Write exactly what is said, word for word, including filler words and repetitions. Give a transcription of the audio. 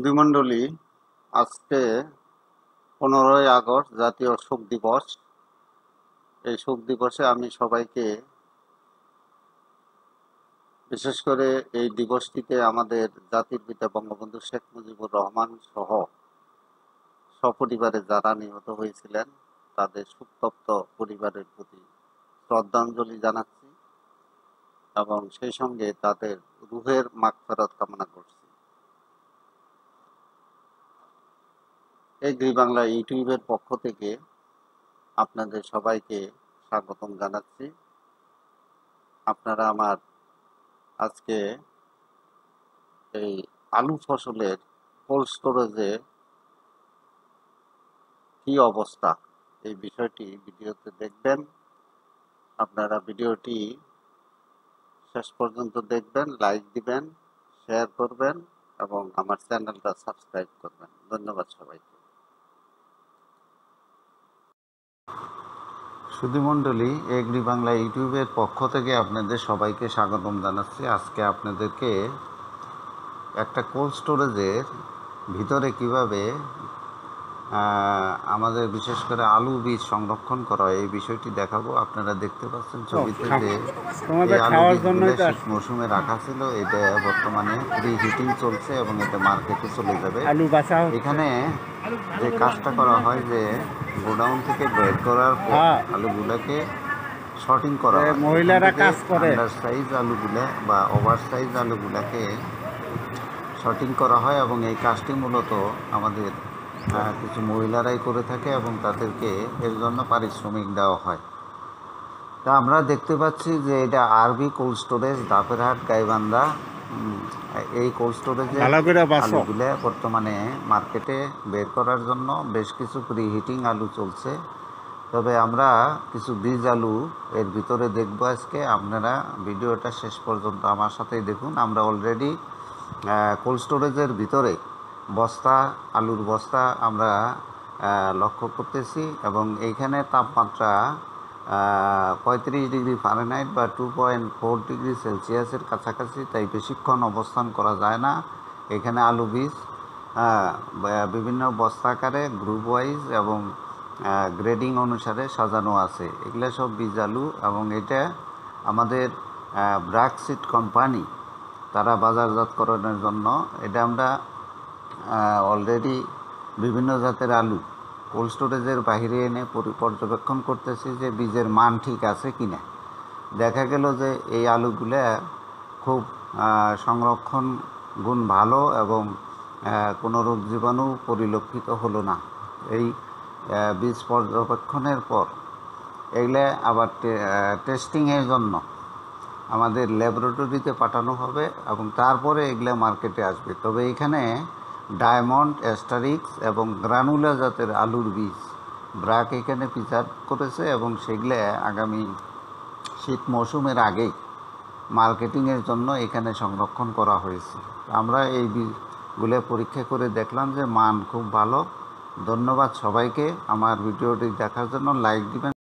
সুধীমণ্ডলী, আজকে পনেরোই আগস্ট জাতীয় শোক দিবস। এই শোক দিবসে আমি সবাইকে, বিশেষ করে এই দিবসটিতে আমাদের জাতির পিতা বঙ্গবন্ধু শেখ মুজিবুর রহমান সহ সপরিবারে যারা নিহত হয়েছিলেন তাদের শোকতপ্ত পরিবারের প্রতি শ্রদ্ধাঞ্জলি জানাচ্ছি এবং সেই সঙ্গে তাদের রুহের মাগফিরাত কামনা করছি। এগ্রি বাংলা ইউটিউবের পক্ষ থেকে আপনাদের সবাইকে স্বাগতম জানাচ্ছি। আপনারা আমার আজকে এই আলু ফসলের কোল্ড স্টোরেজে কি অবস্থা, এই বিষয়টি ভিডিওতে দেখবেন। আপনারা ভিডিওটি শেষ পর্যন্ত দেখবেন, লাইক দিবেন, শেয়ার করবেন এবং আমার চ্যানেলটা সাবস্ক্রাইব করবেন। ধন্যবাদ সবাইকে। সুধীমণ্ডলী, এগ্রি বাংলা ইউটিউবের পক্ষ থেকে আপনাদের সবাইকে স্বাগতম জানাচ্ছি। আজকে আপনাদেরকে একটা কোল্ড স্টোরেজের ভিতরে কিভাবে আমাদের বিশেষ করে আলু বীজ সংরক্ষণ করা হয় এই বিষয়টি দেখাবো। আপনারা দেখতে পাচ্ছেন ছবিতে যে আলু বীজগুলো শীত মৌসুমে রাখা ছিল, এটা বর্তমানে প্রি হিটিং চলছে এবং এটা মার্কেটে চলে যাবে। এখানে যে কাজটা করা হয় যে গোডাউন থেকে বের করার পর আলুগুলোকে শর্টিং করা হয়। মহিলারা কাজ করে আন্ডার সাইজ আলুগুলা বা ওভার সাইজ আলুগুলাকে শর্টিং করা হয় এবং এই কাজটি মূলত আমাদের কিছু মহিলারাই করে থাকে এবং তাদেরকে এর জন্য পারিশ্রমিক দেওয়া হয়। তা আমরা দেখতে পাচ্ছি যে এটা আরবি কোল্ড স্টোরেজ, দাপেরহাট, গাইবান্ধা। এই কোল্ড স্টোরেজে আলুগুলো বর্তমানে মার্কেটে বের করার জন্য বেশ কিছু প্রি হিটিং আলু চলছে। তবে আমরা কিছু বীজ আলু এর ভিতরে দেখব আজকে। আপনারা ভিডিওটা শেষ পর্যন্ত আমার সাথেই দেখুন। আমরা অলরেডি কোল্ড স্টোরেজের ভিতরে বস্তা, আলুর বস্তা আমরা লক্ষ্য করতেছি এবং এইখানে তাপমাত্রা পঁয়ত্রিশ ডিগ্রি ফারেনহাইট বা টু পয়েন্ট ফোর ডিগ্রি সেলসিয়াসের কাছাকাছি, তাই বেশিক্ষণ অবস্থান করা যায় না। এখানে আলু বীজ বিভিন্ন বস্তাকারে গ্রুপ ওয়াইজ এবং গ্রেডিং অনুসারে সাজানো আছে। এগুলো সব বীজ আলু এবং এটা আমাদের ব্র্যাক সিড কোম্পানি তারা বাজারজাতকরণের জন্য এটা আমরা অলরেডি বিভিন্ন জাতের আলু কোল্ড স্টোরেজের বাইরে এনে পর্যবেক্ষণ করতেছি যে বীজের মান ঠিক আছে কিনা। দেখা গেল যে এই আলুগুলো খুব সংরক্ষণ গুণ ভালো এবং কোনো রোগ জীবাণু পরিলক্ষিত হলো না। এই বীজ পর্যবেক্ষণের পর এগুলো আবার টেস্টিংয়ের জন্য আমাদের ল্যাবরেটরিতে পাঠানো হবে এবং তারপরে এগুলো মার্কেটে আসবে। তবে এখানে ডায়মন্ড, অ্যাস্টারিক্স এবং গ্রানুলা জাতের আলুর বীজ ব্র্যাক এখানে ফিচার করেছে এবং সেগুলো আগামী শীত মৌসুমের আগেই মার্কেটিংয়ের জন্য এখানে সংরক্ষণ করা হয়েছে। আমরা এই বীজগুলো পরীক্ষা করে দেখলাম যে মান খুব ভালো। ধন্যবাদ সবাইকে আমার ভিডিওটি দেখার জন্য। লাইক দিবেন।